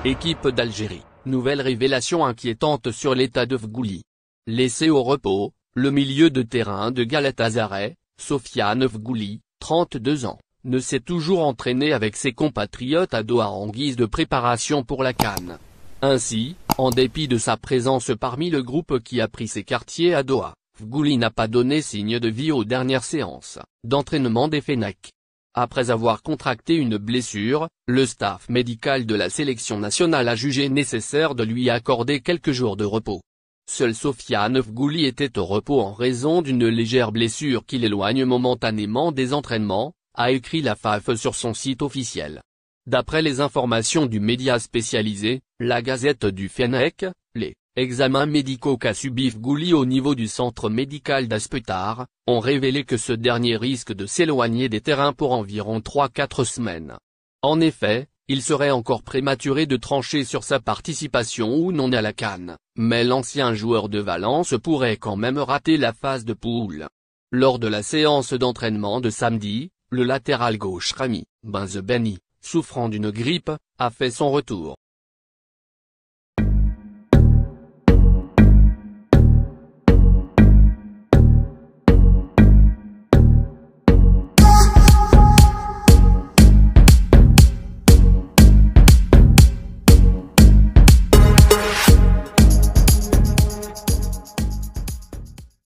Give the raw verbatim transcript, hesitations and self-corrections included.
Équipe d'Algérie, nouvelle révélation inquiétante sur l'état de Fgouli. Laissé au repos, le milieu de terrain de Galatasaray, Sofiane Fgouli, trente-deux ans, ne s'est toujours entraîné avec ses compatriotes à Doha en guise de préparation pour la CAN. Ainsi, en dépit de sa présence parmi le groupe qui a pris ses quartiers à Doha, Fgouli n'a pas donné signe de vie aux dernières séances d'entraînement des Fennecs. Après avoir contracté une blessure, le staff médical de la sélection nationale a jugé nécessaire de lui accorder quelques jours de repos. Seul Sofiane Fgouli était au repos en raison d'une légère blessure qui l'éloigne momentanément des entraînements, a écrit la F A F sur son site officiel. D'après les informations du média spécialisé, la Gazette du Fennec, les examens médicaux qu'a subi Fgouli au niveau du centre médical d'Aspetar, ont révélé que ce dernier risque de s'éloigner des terrains pour environ trois à quatre semaines. En effet, il serait encore prématuré de trancher sur sa participation ou non à la CAN, mais l'ancien joueur de Valence pourrait quand même rater la phase de poule. Lors de la séance d'entraînement de samedi, le latéral gauche Rami Benzebaini, souffrant d'une grippe, a fait son retour.